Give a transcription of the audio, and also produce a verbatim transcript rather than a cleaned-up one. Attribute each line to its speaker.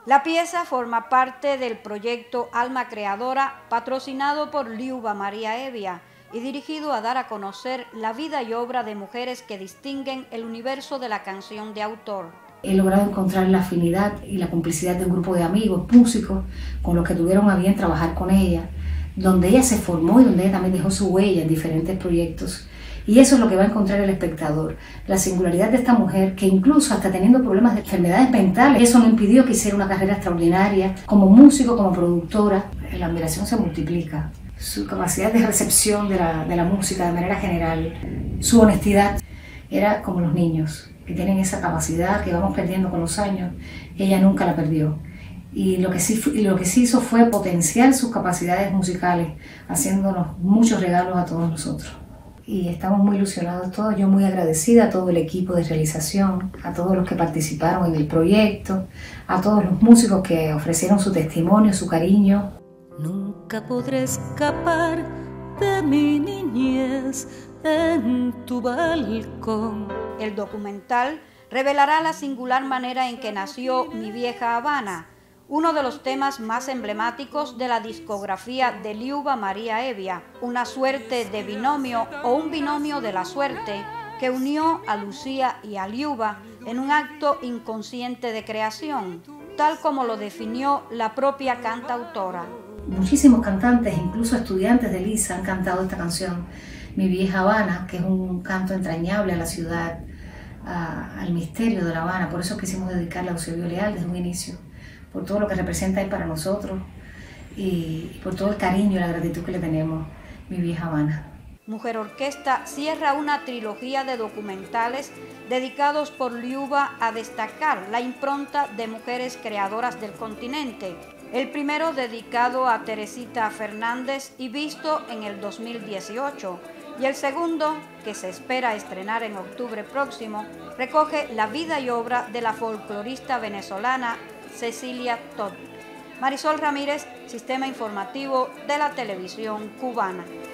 Speaker 1: La pieza forma parte del proyecto Alma Creadora, patrocinado por Liuba María Evia y dirigido a dar a conocer la vida y obra de mujeres que distinguen el universo de la canción de autor.
Speaker 2: He logrado encontrar la afinidad y la complicidad de un grupo de amigos, músicos, con los que tuvieron a bien trabajar con ella, donde ella se formó y donde ella también dejó su huella en diferentes proyectos. Y eso es lo que va a encontrar el espectador, la singularidad de esta mujer que incluso hasta teniendo problemas de enfermedades mentales, eso no impidió que hiciera una carrera extraordinaria como músico, como productora. La admiración se multiplica, su capacidad de recepción de la, de la música de manera general, su honestidad, era como los niños, que tienen esa capacidad que vamos perdiendo con los años, ella nunca la perdió. Y lo que sí, lo que sí hizo fue potenciar sus capacidades musicales, haciéndonos muchos regalos a todos nosotros. Y estamos muy ilusionados todos, yo muy agradecida a todo el equipo de realización, a todos los que participaron en el proyecto, a todos los músicos que ofrecieron su testimonio, su cariño.
Speaker 3: Nunca podré escapar de mi niñez en tu balcón.
Speaker 1: El documental revelará la singular manera en que nació Mi Vieja Habana, uno de los temas más emblemáticos de la discografía de Liuba María Evia, una suerte de binomio o un binomio de la suerte que unió a Lucía y a Liuba en un acto inconsciente de creación, tal como lo definió la propia cantautora.
Speaker 2: Muchísimos cantantes, incluso estudiantes de Lisa, han cantado esta canción, Mi Vieja Habana, que es un canto entrañable a la ciudad, a, al misterio de La Habana. Por eso quisimos dedicarla a Eusebio Leal desde un inicio, por todo lo que representa ahí para nosotros y por todo el cariño y la gratitud que le tenemos, Mi Vieja Habana.
Speaker 1: Mujer Orquesta cierra una trilogía de documentales dedicados por Liuba a destacar la impronta de mujeres creadoras del continente. El primero dedicado a Teresita Fernández y visto en el dos mil dieciocho, y el segundo, que se espera estrenar en octubre próximo, recoge la vida y obra de la folclorista venezolana Cecilia Todd. Marisol Ramírez, Sistema Informativo de la Televisión Cubana.